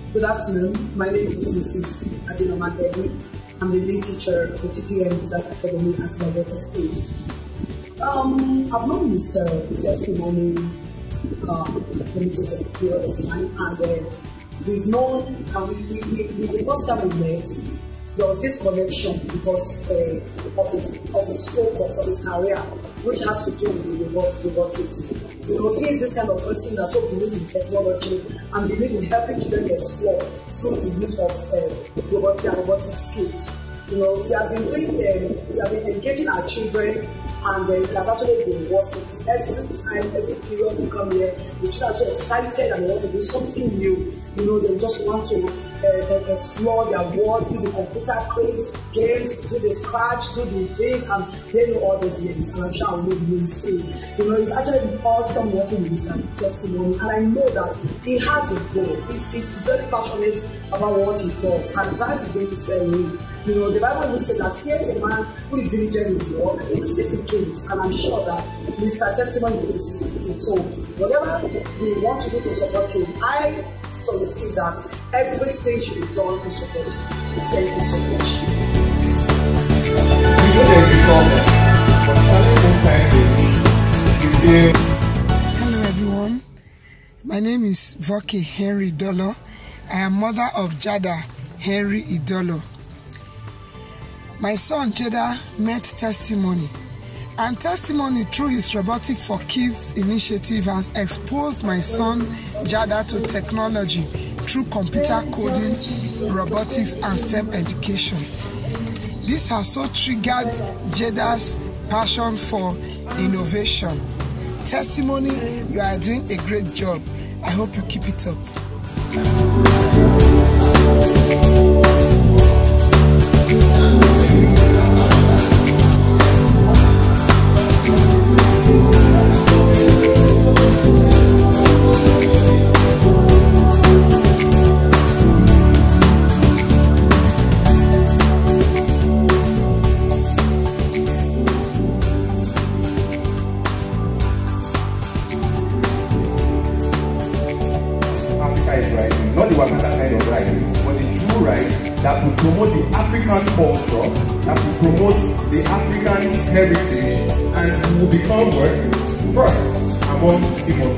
Good afternoon. My name is Mrs. Adinoma Debbie. I'm the lead teacher of the TTM Academy at Delta State. I've known Mr. Testimony, let me say, for a period of time, and we've known, and we the first time we met, there was this connection because of his focus, of his career, which has to do with robotics. You know, he is this kind of person that so believes in technology and believes in helping children explore through the use of robotic skills. You know, he has been engaging our children, and it has actually been worth it. Every time, every period you come here, the children are so excited and they want to do something new. You know, they just want to explore their world, do the computer, create games, do the scratch, do the this, and they know all those names, and I'm sure I'll know the names too. You know, it's actually been awesome working with Mr. Testimony, and I know that he has a goal. He's very passionate about what he does, and that is going to sell him. You know, the Bible will say that saith a man who is diligent in work, he will seek the kings, and I'm sure that Mr. Testimony will seek the kings. So whatever we want to do to support him, I solicit that everything should be done to support him. Thank you so much. We know there is a problem, but sometimes you feel. Hello everyone, my name is Voke Henry Idolo. I am mother of Jada Henry Idolo. My son Jada met Testimony, and Testimony through his Robotic for Kids initiative has exposed my son Jada to technology through computer coding, robotics and STEM education. This has so triggered Jada's passion for innovation. Testimony, you are doing a great job. I hope you keep it up. Is rice, not the Wakanda kind of rice, but the true rice that will promote the African culture, that will promote the African heritage, and will become what? First among people.